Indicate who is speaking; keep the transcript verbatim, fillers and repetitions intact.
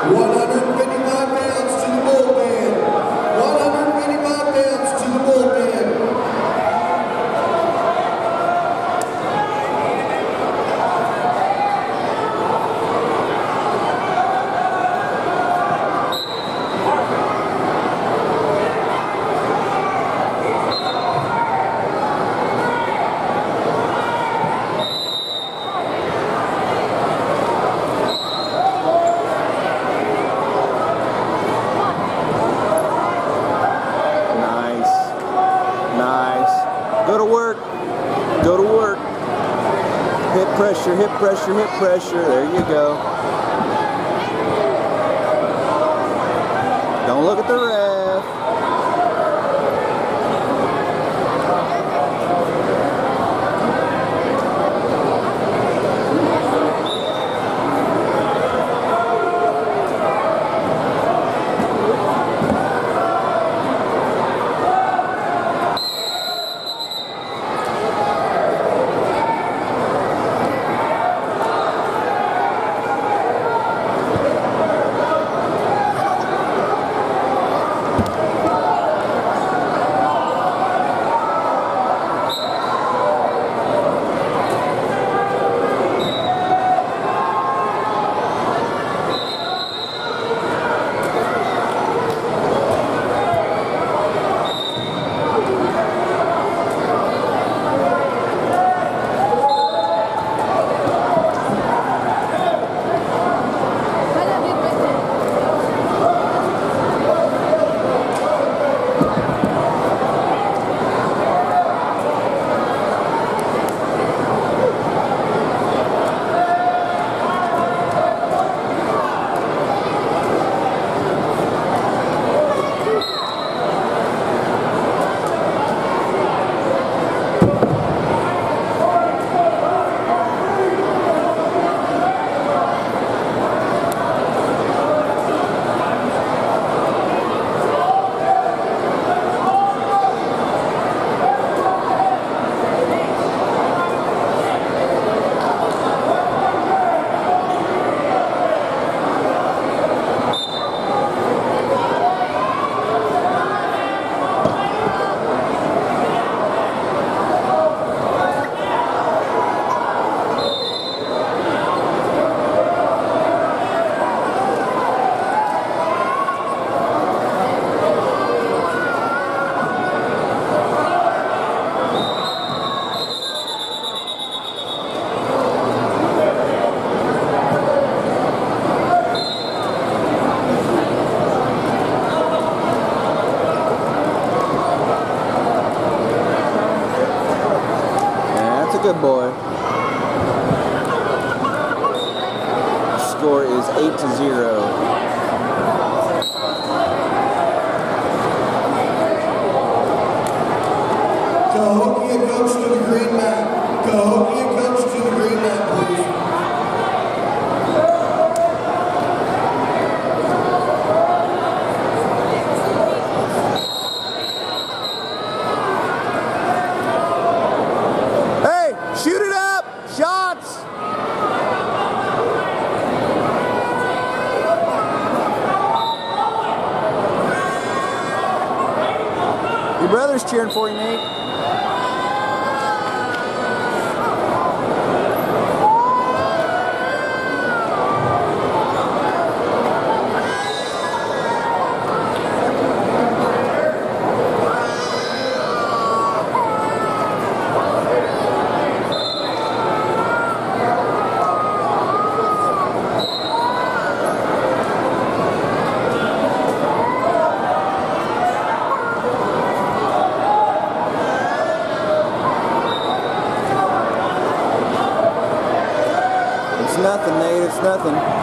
Speaker 1: one hundred fifty-five pounds to the bullpen. one hundred fifty-five pounds to the bullpen.
Speaker 2: Go to work. Go to work. Hip pressure, hip pressure, hip pressure. There you go. Don't look at the ref. Good boy. Score is eight to zero.
Speaker 1: Cahokia coach to the green mat. Cahokia coach to the green mat, please.
Speaker 2: Shoot it up! Shots! Your brother's cheering for you, Nate. It's nothing, Nate. It's nothing.